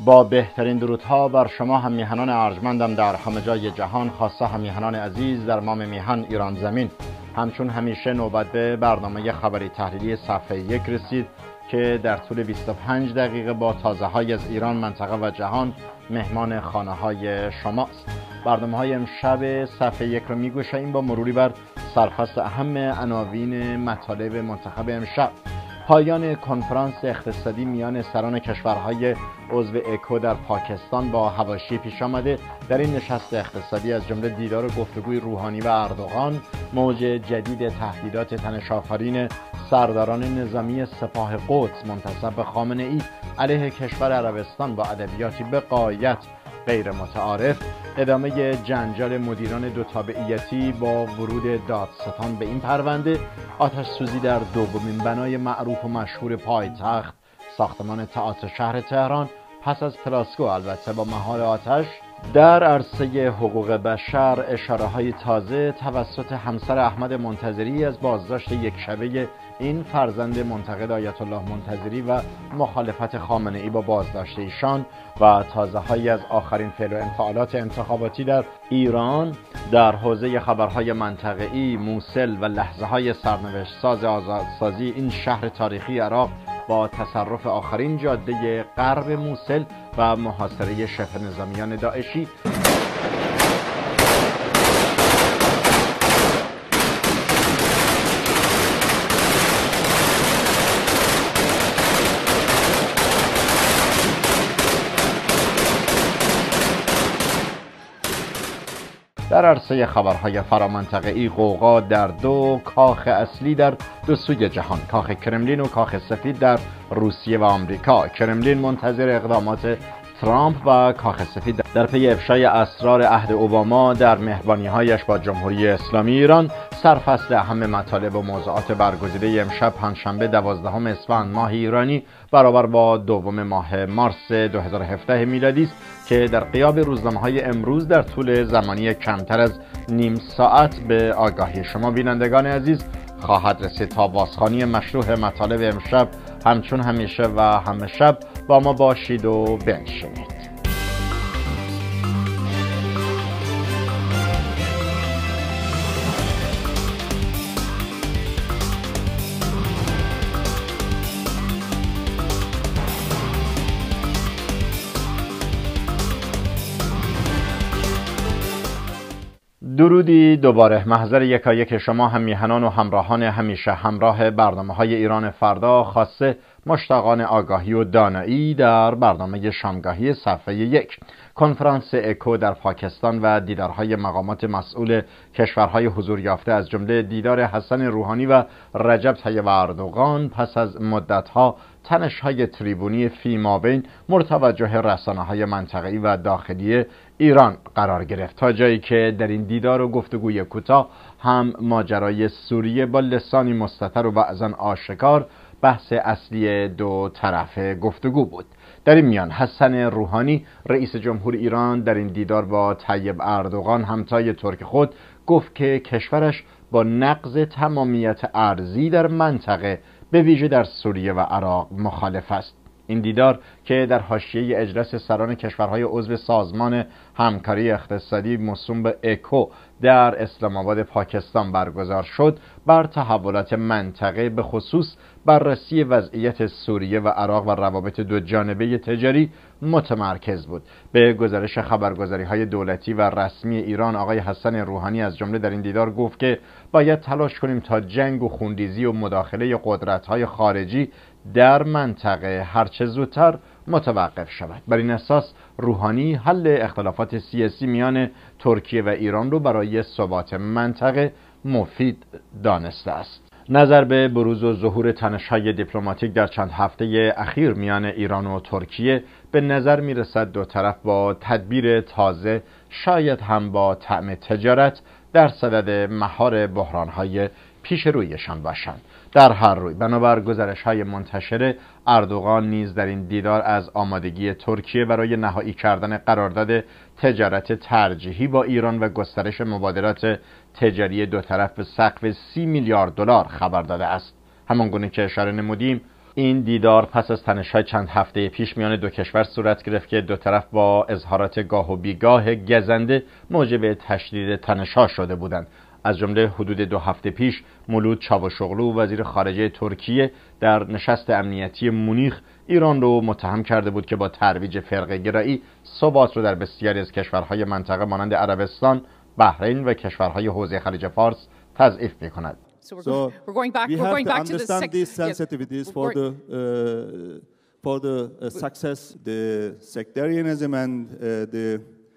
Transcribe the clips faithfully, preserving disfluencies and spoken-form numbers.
با بهترین درودها بر شما هم میهنان ارجمندم در همه جای جهان، خاصه هم میهنان عزیز در مام میهن ایران زمین. همچون همیشه نوبت به برنامه خبری تحلیلی صفحه یک رسید که در طول بیست و پنج دقیقه با تازه های از ایران، منطقه و جهان مهمان خانه های شماست. برنامه های امشب صفحه یک رو میگوشیم با مروری بر سرفصل اهم عناوین مطالب منتخب امشب. پایان کنفرانس اقتصادی میان سران کشورهای عضو اکو در پاکستان با حواشی پیش آمده. در این نشست اقتصادی از جمله دیدار و گفتگوی روحانی و اردوغان، موج جدید تهدیدات تنش‌آفرین سرداران نظامی سپاه قدس منتسب به خامنه‌ای علیه کشور عربستان با ادبیاتی به غایت غیر متعارف، ادامه جنجال مدیران دو تابعیتی با ورود دادستان به این پرونده، آتش سوزی در دومین بنای معروف و مشهور پایتخت، ساختمان تئاتر شهر تهران پس از پلاسکو البته با مهار آتش. در عرصه حقوق بشر اشاره های تازه توسط همسر احمد منتظری از بازداشت یک شبه این فرزند منتقد آیت الله منتظری و مخالفت خامنه‌ای با بازداشت ایشان و تازه هایی از آخرین فعل و انفعالات انتخاباتی در ایران. در حوزه خبرهای منطقه‌ای، موصل و لحظه های سرنوشت ساز آزادسازی این شهر تاریخی عراق با تصرف آخرین جاده غرب موصل و محاصره شبه نظامیان داعشی. در عرصه خبرهای فرامنطقه‌ای، غوغا در دو کاخ اصلی در دو سوی جهان، کاخ کرملین و کاخ سفید در روسیه و آمریکا. کرملین منتظر اقدامات ترامپ و کاخ سفید در پی افشای اسرار عهد اوباما در مهربانی‌هایش با جمهوری اسلامی ایران. سرفصل اهم مطالب و موضوعات برگزیده امشب پنجشنبه دوازدهم اسفند ماه ایرانی برابر با دوم ماه مارس دو هزار و هفده میلادی است که در غیاب روزنامه‌های امروز در طول زمانی کمتر از نیم ساعت به آگاهی شما بینندگان عزیز خواهد رسید. تا بازخوانی مشروع مطالب امشب همچون همیشه و همه شب با ما باشید و بنشینید. درودی دوباره. محضر یکایک شما هم میهنان و همراهان همیشه همراه برنامه های ایران فردا، خاصه مشتاقان آگاهی و دانایی در برنامه شامگاهی صفحه یک. کنفرانس اکو در پاکستان و دیدارهای مقامات مسئول کشورهای حضور یافته از جمله دیدار حسن روحانی و رجب طیب اردوغان پس از مدتها تنش‌های تریبونی فی مابین مرتوجه رسانه‌های منطقه‌ای و داخلی ایران قرار گرفت، تا جایی که در این دیدار و گفتگوی کوتاه هم ماجرای سوریه با لسانی مستتر و بعضاً آشکار بحث اصلی دو طرف گفتگو بود. در این میان حسن روحانی رئیس جمهور ایران در این دیدار با طیب اردوغان همتای ترک خود گفت که کشورش با نقض تمامیت ارضی در منطقه به ویژه در سوریه و عراق مخالف است. این دیدار که در حاشیه اجلاس سران کشورهای عضو سازمان همکاری اقتصادی موسوم به اکو در اسلام آباد پاکستان برگزار شد، بر تحولات منطقه به خصوص بررسی وضعیت سوریه و عراق و روابط دو جانبه تجاری متمرکز بود. به گزارش خبرگزاری‌های دولتی و رسمی ایران، آقای حسن روحانی از جمله در این دیدار گفت که باید تلاش کنیم تا جنگ و خونریزی و مداخله قدرت‌های خارجی در منطقه هرچه زودتر متوقف شود. بر این اساس روحانی حل اختلافات سیاسی میان ترکیه و ایران رو برای ثبات منطقه مفید دانسته است. نظر به بروز و ظهور تنش‌های دیپلماتیک در چند هفته اخیر میان ایران و ترکیه، به نظر می‌رسد دو طرف با تدبیر تازه، شاید هم با طعم تجارت، در صدد مهار بحران‌های پیش رویشان باشند. در هر روی بنابر گزارش‌های منتشر، اردوغان نیز در این دیدار از آمادگی ترکیه برای نهایی کردن قرارداد تجارت ترجیحی با ایران و گسترش مبادلات تجاری دو طرف به سقف سی میلیارد دلار خبر داده است. همانگونه که اشاره نمودیم، این دیدار پس از تنش‌های چند هفته پیش میان دو کشور صورت گرفت که دو طرف با اظهارات گاه و بیگاه گزنده موجب تشدید تنش‌ها شده بودند. از جمله حدود دو هفته پیش مولود چاوشوغلو وزیر خارجه ترکیه در نشست امنیتی مونیخ ایران رو متهم کرده بود که با ترویج فرقه گرایی ثبات رو در بسیاری از کشورهای منطقه مانند عربستان، بحرین و کشورهای حوزه خلیج فارس تضعیف می‌کند. So we're, so we're going back. We're going back to the understand these sensitivities yes. for the uh, for the uh, success, the sectarianism and uh, the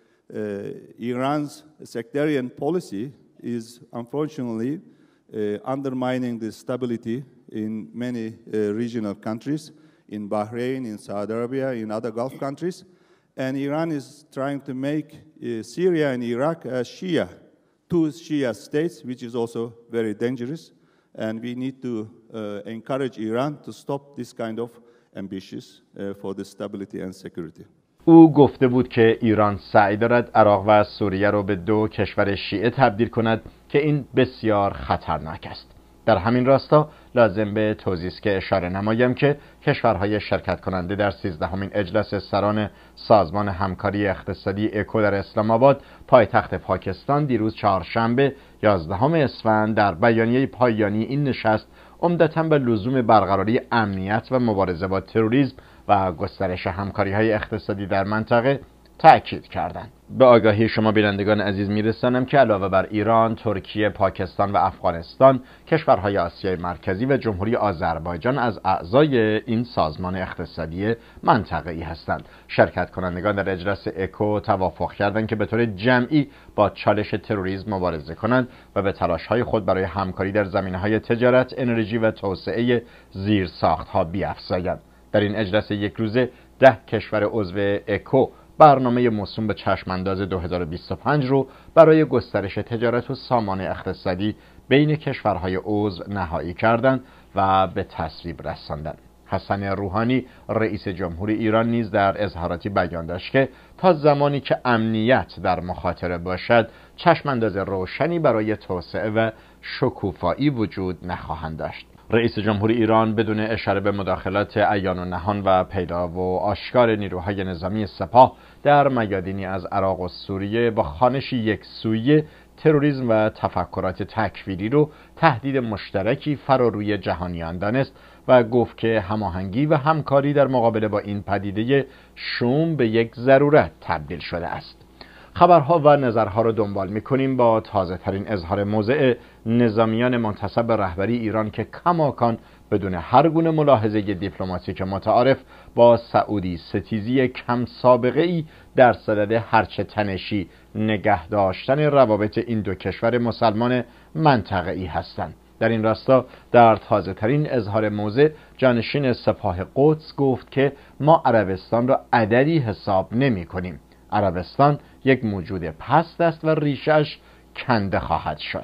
uh, Iran's sectarian policy is unfortunately uh, undermining the stability in many uh, regional countries, in Bahrain, in Saudi Arabia, in other Gulf countries, and Iran is trying to make uh, Syria and Iraq as Shia. Two Shia states, which is also very dangerous, and we need to uh, encourage Iran to stop this kind of ambitions uh, for the stability and security. او گفته بود که ایران سعی دارد عراق و سوریه را به دو کشور شیعه تبدیل کند که این بسیار خطرناک است. در همین راستا لازم به توضیح است که اشاره نمایم که کشورهای شرکت کننده در سیزدهمین اجلاس سران سازمان همکاری اقتصادی اکو در اسلام آباد پایتخت پاکستان دیروز چهارشنبه یازدهم اسفند در بیانیه پایانی این نشست عمدتاً به لزوم برقراری امنیت و مبارزه با تروریسم و گسترش همکاری‌های اقتصادی در منطقه تأکید کردند. به آگاهی شما بینندگان عزیز میرسانم که علاوه بر ایران، ترکیه، پاکستان و افغانستان، کشورهای آسیای مرکزی و جمهوری آذربایجان از اعضای این سازمان اقتصادی منطقه‌ای هستند. شرکت کنندگان در اجلاس اکو توافق کردند که به طور جمعی با چالش تروریسم مبارزه کنند و به تلاش‌های خود برای همکاری در زمینه‌های تجارت، انرژی و توسعه زیرساخت‌ها بیفزایند. در این اجلاس یک روزه ده کشور عضو اکو برنامه موسوم به چشمانداز دو هزار و بیست و پنج رو برای گسترش تجارت و سامان اقتصادی بین کشورهای عضو نهایی کردند و به تصویب رساندند. حسن روحانی رئیس جمهور ایران نیز در اظهاراتی بیان داشت که تا زمانی که امنیت در مخاطره باشد چشمانداز روشنی برای توسعه و شکوفایی وجود نخواهند داشت. رئیس جمهور ایران بدون اشاره به مداخلات عیان و نهان و پیدا و آشکار نیروهای نظامی سپاه در میادینی از عراق و سوریه با خوانش یک سویه تروریسم و تفکرات تکفیری رو تهدید مشترکی فراروی جهانیان دانست و گفت که هماهنگی و همکاری در مقابله با این پدیده شوم به یک ضرورت تبدیل شده است. خبرها و نظرها رو دنبال می‌کنیم با تازه ترین اظهار موضع نظامیان منتسب به رهبری ایران که کماکان بدون هر گونه ملاحظه دیپلماتیک متعارف با سعودی ستیزی کم سابقه ای در صدد هرچه تنشی نگه داشتن روابط این دو کشور مسلمان منطقه‌ای هستند. در این راستا در تازه ترین اظهار موضع جانشین سپاه قدس گفت که ما عربستان را عددی حساب نمی کنیم. عربستان یک موجود پست است و ریشش کنده خواهد شد.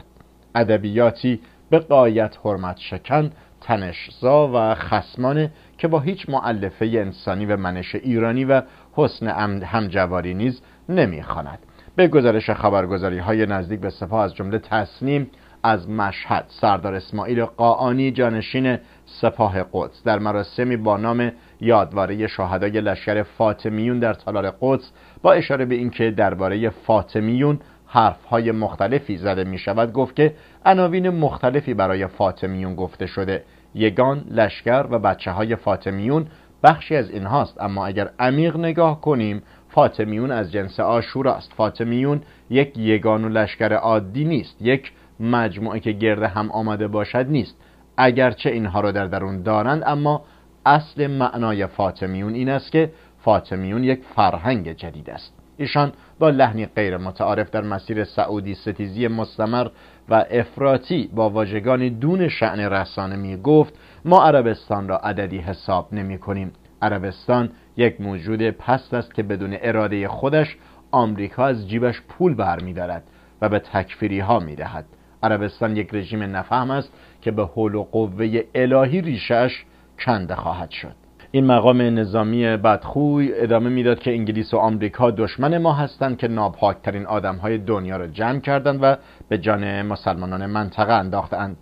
ادبیاتی به غایت حرمت شکن، تنش‌زا و خصمانه که با هیچ مؤلفه انسانی و منش ایرانی و حسن همجواری نیز نمی‌خواند. به گزارش خبرگزاری‌های نزدیک به سپاه از جمله تصنیم از مشهد، سردار اسماعیل قاآنی جانشین سپاه قدس در مراسمی با نام یادواره شهدای لشکر فاطمیون در تالار قدس با اشاره به اینکه درباره فاطمیون حرفهای مختلفی زده می شود گفت که عناوین مختلفی برای فاطمیون گفته شده. یگان، لشکر و بچه های فاطمیون بخشی از اینهاست، اما اگر عمیق نگاه کنیم فاطمیون از جنس عاشورا است. فاطمیون یک یگان و لشکر عادی نیست، یک مجموعه که گرد هم آمده باشد نیست. اگرچه اینها را در درون دارند، اما اصل معنای فاطمیون این است که فاطمیون یک فرهنگ جدید است. ایشان با لحنی غیر متعارف در مسیر سعودی ستیزی مستمر و افراطی با واژگان دون شأن رسانه می گفت ما عربستان را عددی حساب نمی کنیم. عربستان یک موجود پست است که بدون اراده خودش آمریکا از جیبش پول برمی دارد و به تکفیری ها می دهد. عربستان یک رژیم نفهم است که به حول و قوه الهی ریشش کنده خواهد شد. این مقام نظامی بدخوی ادامه میداد که انگلیس و آمریکا دشمن ما هستند که ناپاکترین آدمهای دنیا را جمع کردند و به جان مسلمانان منطقه انداختند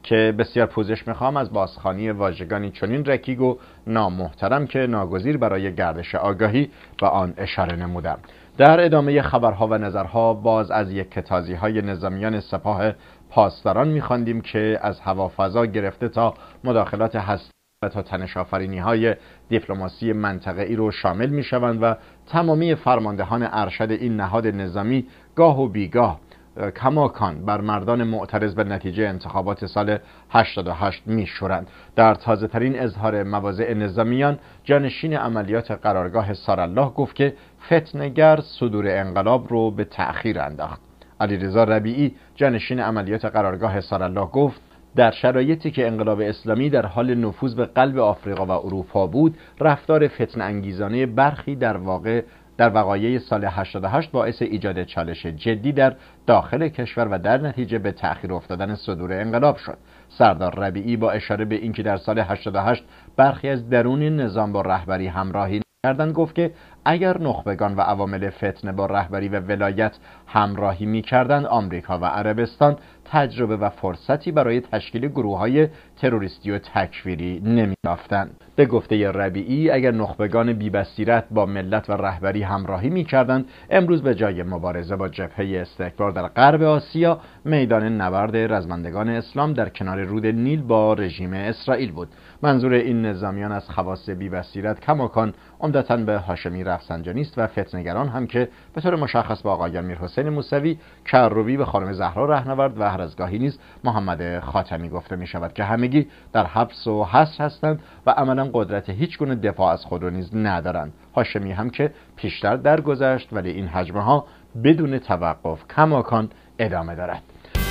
که بسیار پوزش میخوام از بازخوانی واژگانی چنین رکیک و نامحترم که ناگزیر برای گردش آگاهی به آن اشاره نمودم. در ادامه خبرها و نظرها باز از یک کتازی های نظامیان سپاه پاسداران میخواندیم که از هوافضا گرفته تا مداخلات هستی و تا تنش‌آفرینی های دیپلماسی منطقه‌ای رو شامل میشوند و تمامی فرماندهان ارشد این نهاد نظامی گاه و بیگاه کماکان بر مردان معترض به نتیجه انتخابات سال هشتاد و هشت میشورند. در تازه ترین اظهار مواضع نظامیان، جانشین عملیات قرارگاه سارالله گفت که فتنه‌گر صدور انقلاب رو به تأخیر انداخت. علیرضا ربیعی جانشین عملیات قرارگاه سارالله گفت در شرایطی که انقلاب اسلامی در حال نفوذ به قلب آفریقا و اروپا بود، رفتار فتنه انگیزانه برخی در واقع در وقایع سال هشتاد و هشت باعث ایجاد چالش جدی در داخل کشور و در نتیجه به تأخیر افتادن صدور انقلاب شد. سردار ربیعی با اشاره به اینکه در سال هشتاد و هشت برخی از درون نظام با رهبری همراهی کردن گفت که اگر نخبگان و عوامل فتنه با رهبری و ولایت همراهی می‌کردند، آمریکا و عربستان تجربه و فرصتی برای تشکیل گروه‌های تروریستی و تکفیری نمی‌یافتند. به گفته ربیعی، اگر نخبگان بی‌بصیرت با ملت و رهبری همراهی می‌کردند، امروز به جای مبارزه با جبهه استکبار در غرب آسیا، میدان نبرد رزمندگان اسلام در کنار رود نیل با رژیم اسرائیل بود. منظور این نظامیان از خواص بی‌بصیرت کماکان عمدتاً به هاشمی رفسنجانی است و فتنه‌گران هم که به طور مشخص با آقایان میرحسین موسوی، کروبی و خانم زهرا رهنورد و هر از گاهی نیز محمد خاتمی گفته می شود که همگی در حبس و حصر هستند و عملا قدرت هیچ گونه دفاع از خود را نیز ندارند. هاشمی هم که پیشتر درگذشت، ولی این هجمه ها بدون توقف کماکان ادامه دارد.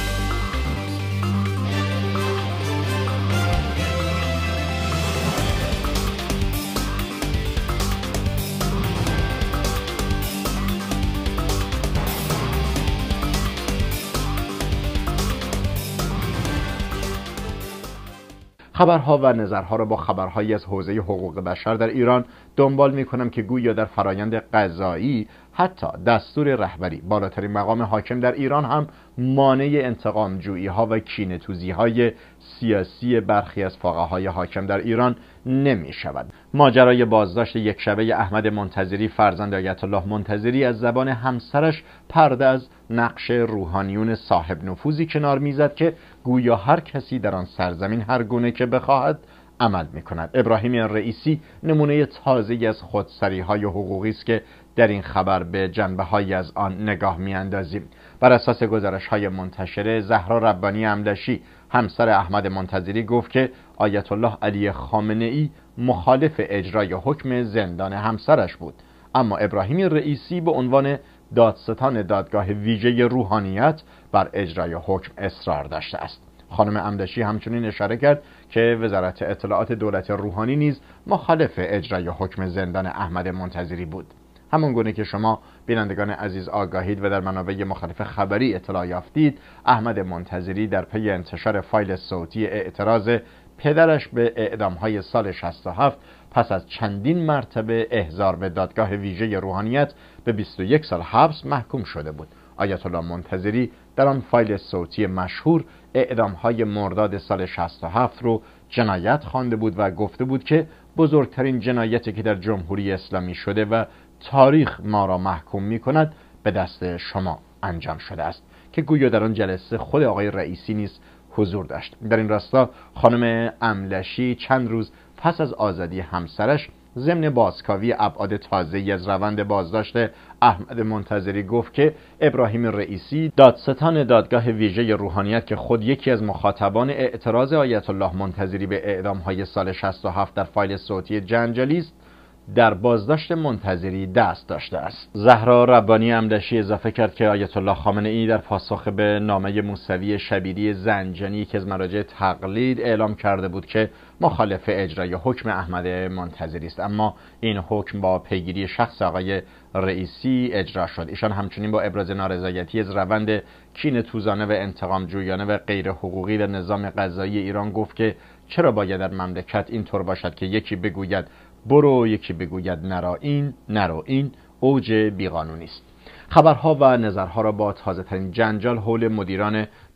خبرها و نظرها را با خبرهایی از حوزه حقوق بشر در ایران دنبال می کنم که گویا در فرایند قضایی حتی دستور رهبری بالاترین مقام حاکم در ایران هم مانع انتقام جویی ها و کینه‌توزی های سیاسی برخی از فقهای حاکم در ایران نمی شود. ماجرای بازداشت یک شبه احمد منتظری فرزند آیت الله منتظری از زبان همسرش پرده از نقش روحانیون صاحب نفوذی کنار میزد که گویا هر کسی در آن سرزمین هر گونه که بخواهد عمل می کند. ابراهیم رئیسی نمونه تازه‌ای از خودسری‌های حقوقی است که در این خبر به جنبه‌هایی از آن نگاه می‌اندازیم. بر اساس گزارش‌های منتشره، زهرا ربانی املشی همسر احمد منتظری گفت که آیت الله علی خامنه‌ای مخالف اجرای حکم زندان همسرش بود، اما ابراهیم رئیسی به عنوان دادستان دادگاه ویژه روحانیت بر اجرای حکم اصرار داشته است. خانم املشی همچنین اشاره کرد که وزارت اطلاعات دولت روحانی نیز مخالف اجرای حکم زندان احمد منتظری بود. همون گونه که شما بینندگان عزیز آگاهید و در منابع مختلف خبری اطلاع یافتید، احمد منتظری در پی انتشار فایل صوتی اعتراض پدرش به اعدام‌های سال شصت و هفت پس از چندین مرتبه احضار به دادگاه ویژه روحانیت به بیست و یک سال حبس محکوم شده بود. آیت الله منتظری در آن فایل صوتی مشهور اعدام‌های مرداد سال شصت و هفت رو جنایت خوانده بود و گفته بود که بزرگترین جنایتی که در جمهوری اسلامی شده و تاریخ ما را محکوم می کند به دست شما انجام شده است، که گویا در آن جلسه خود آقای رئیسی نیز حضور داشت. در این راستا خانم املشی چند روز پس از آزادی همسرش ضمن بازکاوی ابعاد تازه‌ای از روند بازداشت احمد منتظری گفت که ابراهیم رئیسی دادستان دادگاه ویژه روحانیت که خود یکی از مخاطبان اعتراض آیت الله منتظری به اعدام‌های سال شصت و هفت در فایل صوتی جنجالی است، در بازداشت منتظری دست داشته است. زهرا ربانی املشی اضافه کرد که آیت الله خامنه‌ای در پاسخ به نامه موسوی شبیری زنجانی که از مراجع تقلید اعلام کرده بود که مخالف اجرای حکم احمد منتظری است، اما این حکم با پیگیری شخص آقای رئیسی اجرا شد. ایشان همچنین با ابراز نارضایتی از روند کینه‌توزانه و انتقام جویانه و غیر حقوقی در نظام قضایی ایران گفت که چرا باید در مملکت اینطور باشد که یکی بگوید برو، یکی بگوید نرا این نرو این، اوج بیقانونی است. خبرها و نظرها را با تازه ترین جنجال حول مدیران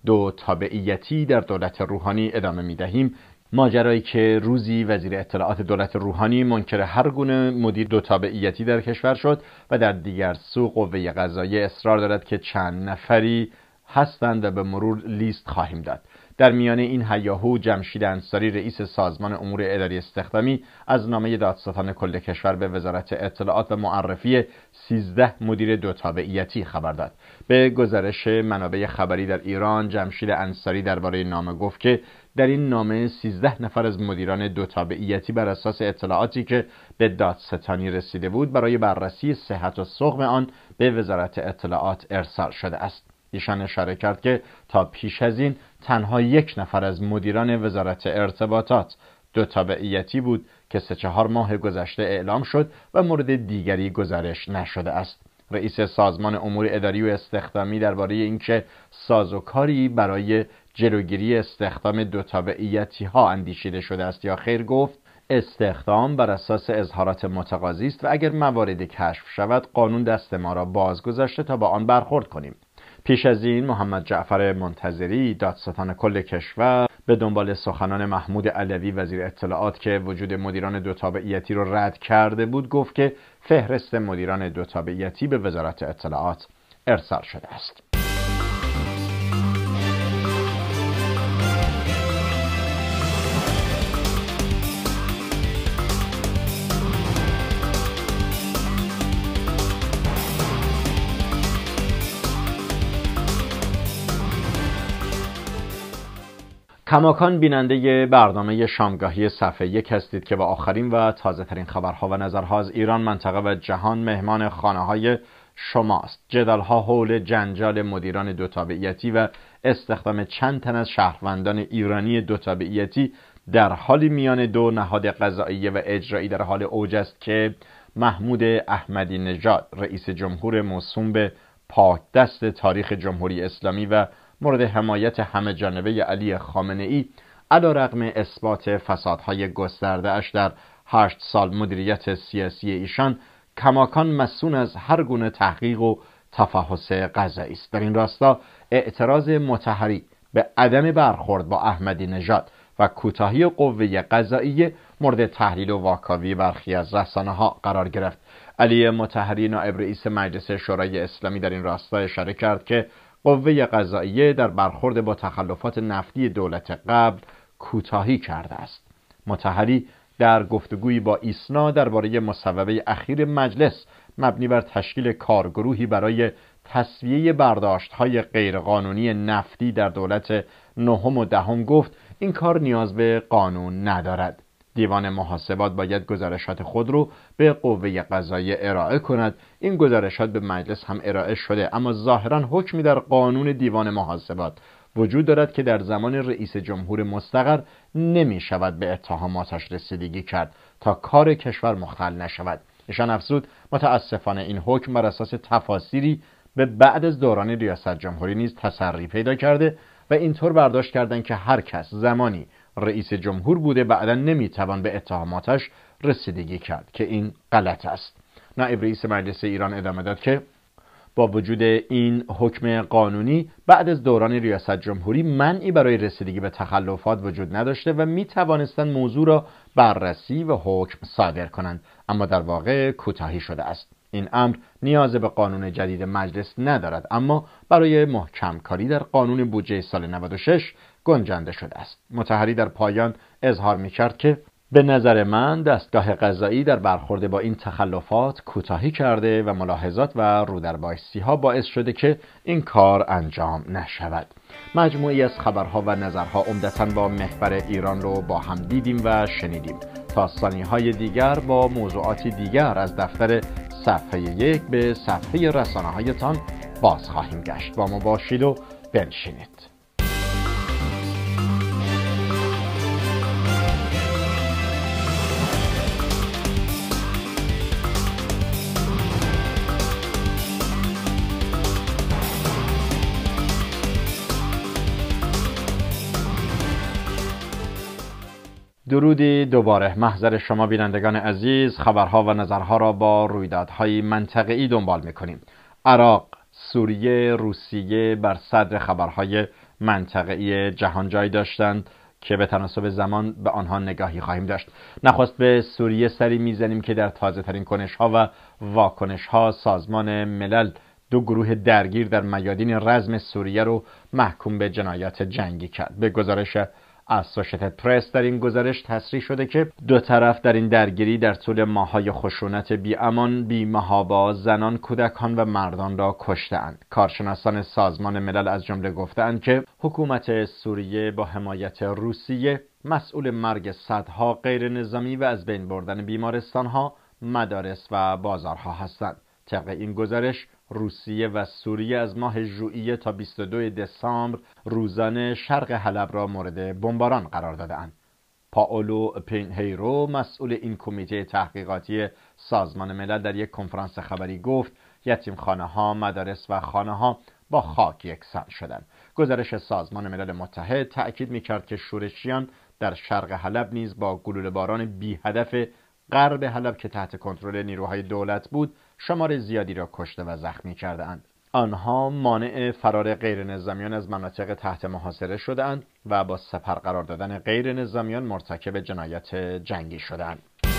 دو تابعیتی در دولت روحانی ادامه می‌دهیم، ماجرایی که روزی وزیر اطلاعات دولت روحانی منکر هر گونه مدیر دو تابعیتی در کشور شد و در دیگر سو قوه قضاییه اصرار دارد که چند نفری هستند و به مرور لیست خواهیم داد. در میان این هیاهو جمشید انصاری رئیس سازمان امور اداری استخدامی از نامه دادستان کل کشور به وزارت اطلاعات و معرفی سیزده مدیر دو تابعیتی خبر داد. به گزارش منابع خبری در ایران، جمشید انصاری درباره نامه گفت که در این نامه سیزده نفر از مدیران دو تابعیتی بر اساس اطلاعاتی که به دادستانی رسیده بود برای بررسی صحت و سقم آن به وزارت اطلاعات ارسال شده است. ایشان اشاره کرد که تا پیش از این تنها یک نفر از مدیران وزارت ارتباطات دو تابعیتی بود که سه چهار ماه گذشته اعلام شد و مورد دیگری گزارش نشده است. رئیس سازمان امور اداری و استخدامی درباره اینکه سازوکاری برای جلوگیری استخدام دو تابعیتی ها اندیشیده شده است یا خیر گفت استخدام بر اساس اظهارات متقاضی است و اگر مواردی کشف شود قانون دست ما را باز گذاشته تا با آن برخورد کنیم. پیش از این محمد جعفر منتظری دادستان کل کشور به دنبال سخنان محمود علوی وزیر اطلاعات که وجود مدیران دو تابعیتی را رد کرده بود گفت که فهرست مدیران دو تابعیتی به وزارت اطلاعات ارسال شده است. کماکان بیننده برنامه شامگاهی صفحه یک هستید که با آخرین و تازه ترین خبرها و نظرها از ایران، منطقه و جهان مهمان خانه های شماست. جدالها حول جنجال مدیران دو تابعیتی و استخدام چند تن از شهروندان ایرانی دو تابعیتی در حالی میان دو نهاد قضاییه و اجرایی در حال اوج است که محمود احمدی نژاد رئیس جمهور موسوم به پاکدست تاریخ جمهوری اسلامی و مورد حمایت همه جانبه علی خامنه ای علیرغم اثبات فسادهای گسترده اش در هشت سال مدیریت سیاسی ایشان کماکان مسئول از هر گونه تحقیق و تفحص قضایی است. در این راستا اعتراض مطهری به عدم برخورد با احمدی نژاد و کوتاهی قوه قضاییه مورد تحلیل و واکاوی برخی از رسانه‌ها قرار گرفت. علی مطهری نائب رئیس مجلس شورای اسلامی در این راستا اشاره کرد که قوه قضاییه در برخورد با تخلفات نفتی دولت قبل کوتاهی کرده است. مطهری در گفتگویی با ایسنا درباره مصوبه اخیر مجلس مبنی بر تشکیل کارگروهی برای تسویه برداشت‌های غیرقانونی نفتی در دولت نهم و دهم گفت این کار نیاز به قانون ندارد. دیوان محاسبات باید گزارشات خود رو به قوه قضاییه ارائه کند. این گزارشات به مجلس هم ارائه شده، اما ظاهراً حکمی در قانون دیوان محاسبات وجود دارد که در زمان رئیس جمهور مستقر نمی شود به اتهاماتش رسیدگی کرد تا کار کشور مختل نشود. ایشان افزود متاسفانه این حکم بر اساس تفاسیری به بعد از دوران ریاست جمهوری نیز تسری پیدا کرده و اینطور برداشت کردند که هر کس زمانی رئیس جمهور بوده بعدا نمیتوان به اتهاماتش رسیدگی کرد که این غلط است. نائب رئیس مجلس ایران ادامه داد که با وجود این حکم قانونی بعد از دوران ریاست جمهوری منعی برای رسیدگی به تخلفات وجود نداشته و می توانستند موضوع را بررسی و حکم صادر کنند، اما در واقع کوتاهی شده است. این امر نیاز به قانون جدید مجلس ندارد، اما برای محکم کاری در قانون بودجه سال نود و شش گنجانده شده است. مطهری در پایان اظهار می کرد که به نظر من دستگاه قضایی در برخورد با این تخلفات کوتاهی کرده و ملاحظات و رودربایستی ها باعث شده که این کار انجام نشود. مجموعی از خبرها و نظرها عمدتاً با محور ایران رو با هم دیدیم و شنیدیم. تا ثانیه‌های دیگر با موضوعات دیگر از دفتر صفحه یک به صفحه رسانه‌هایتان باز خواهیم گشت. با ما باشید و بنشینید. درودی دوباره. محضر شما بینندگان عزیز، خبرها و نظرها را با رویدادهای منطقه‌ای دنبال می‌کنیم. عراق، سوریه، روسیه بر صدر خبرهای منطقه‌ای جهان جای داشتند که به تناسب زمان به آنها نگاهی خواهیم داشت. نخست به سوریه سری میزنیم که در تازه ترین کنش‌ها و واکنش‌ها سازمان ملل دو گروه درگیر در میادین رزم سوریه رو محکوم به جنایات جنگی کرد. به گزارش اسوشیتد پرس در این گزارش تصریح شده که دو طرف در این درگیری در طول ماه‌های خشونت بی امان بی محابا زنان، کودکان و مردان را کشته‌اند. کارشناسان سازمان ملل از جمله گفتند که حکومت سوریه با حمایت روسیه مسئول مرگ صدها غیر نظامی و از بین بردن بیمارستان‌ها، مدارس و بازارها هستند. طبق این گزارش روسیه و سوریه از ماه ژوئیه تا بیست و دوم دسامبر روزانه شرق حلب را مورد بمباران قرار داده‌اند. پائولو پینهیرو مسئول این کمیته تحقیقاتی سازمان ملل در یک کنفرانس خبری گفت یتیمخانه‌ها، مدارس و خانه‌ها با خاک یکسان شدند. گزارش سازمان ملل متحد تأکید می‌کرد که شورشیان در شرق حلب نیز با گلوله‌باران بی هدف غرب حلب که تحت کنترل نیروهای دولت بود شمار زیادی را کشته و زخمی کرده‌اند. آنها مانع فرار غیر نظامیان از مناطق تحت محاصره شده‌اند و با سپر قرار دادن غیر نظامیان مرتکب جنایت جنگی شده‌اند.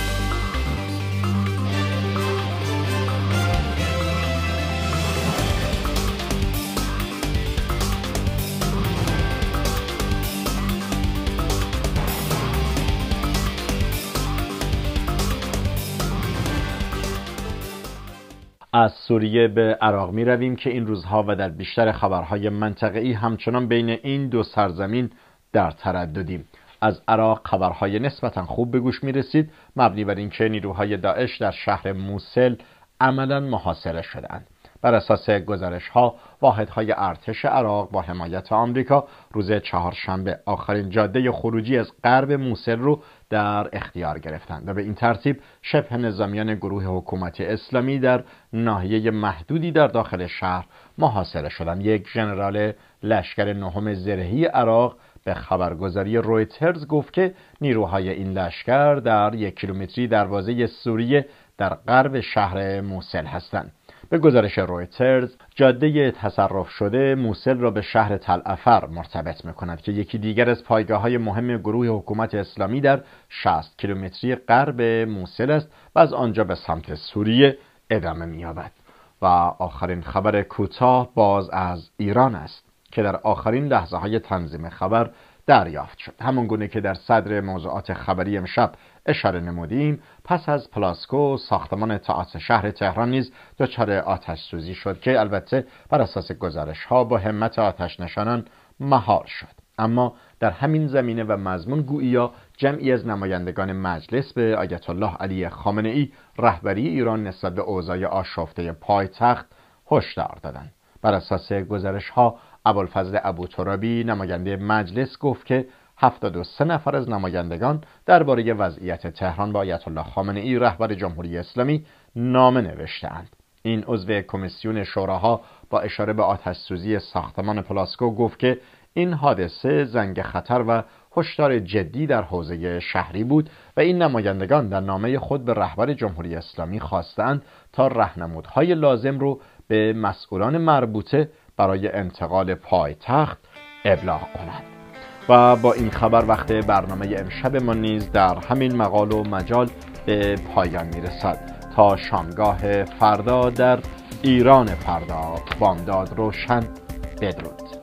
از سوریه به عراق می رویم که این روزها و در بیشتر خبرهای منطقه‌ای همچنان بین این دو سرزمین در ترددیم. از عراق خبرهای نسبتا خوب به گوش می رسید مبنی بر اینکه نیروهای داعش در شهر موسل عملاً محاصره شدند. بر اساس گزارش‌ها واحدهای ارتش عراق با حمایت آمریکا روز چهارشنبه آخرین جاده خروجی از غرب موسل رو در اختیار گرفتند و به این ترتیب شبه نظامیان گروه حکومتی اسلامی در ناحیه محدودی در داخل شهر محاصره شدند. یک ژنرال لشکر نهم زرهی عراق به خبرگزاری رویترز گفت که نیروهای این لشکر در یک کیلومتری دروازه سوریه در غرب شهر موسل هستند. به گزارش رویترز جاده تصرف شده موسل را به شهر تل افر مرتبط می‌کند که یکی دیگر از پایگاه‌های مهم گروه حکومت اسلامی در شصت کیلومتری غرب موسل است و از آنجا به سمت سوریه ادامه می‌یابد. و آخرین خبر کوتاه باز از ایران است که در آخرین لحظه‌های تنظیم خبر دریافت شد. همون گونه که در صدر موضوعات خبری امشب اشاره نمودیم، پس از پلاسکو ساختمان تئاتر شهر تهران نیز دچار آتش سوزی شد که البته بر اساس گزارش‌ها با همت آتش نشانان مهار شد. اما در همین زمینه و مضمون گوییا جمعی از نمایندگان مجلس به آیت الله علی خامنه‌ای رهبری ایران نسبت به اوضاع آشفته پایتخت هشدار دادند. بر اساس گزارش‌ها ابوالفضل ابوترابی نماینده مجلس گفت که هفتاد و سه نفر از نمایندگان درباره وضعیت تهران با آیت الله خامنه‌ای رهبر جمهوری اسلامی نامه نوشته‌اند. این عضو کمیسیون شوراها با اشاره به آتش‌سوزی ساختمان پلاسکو گفت که این حادثه زنگ خطر و هشدار جدی در حوزه شهری بود و این نمایندگان در نامه خود به رهبر جمهوری اسلامی خواستند تا راهنمودهای لازم رو به مسئولان مربوطه برای انتقال پایتخت ابلاغ کنند. و با این خبر وقت برنامه امشب ما نیز در همین مقال و مجال به پایان میرسد. تا شامگاه فردا در ایران فردا، بامداد روشن. بدرود.